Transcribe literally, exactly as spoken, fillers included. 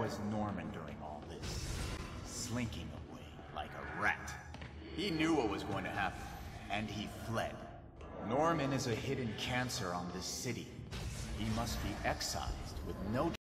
was Norman during all this? Slinking away like a rat. He knew what was going to happen, and he fled. Norman is a hidden cancer on this city. He must be excised with no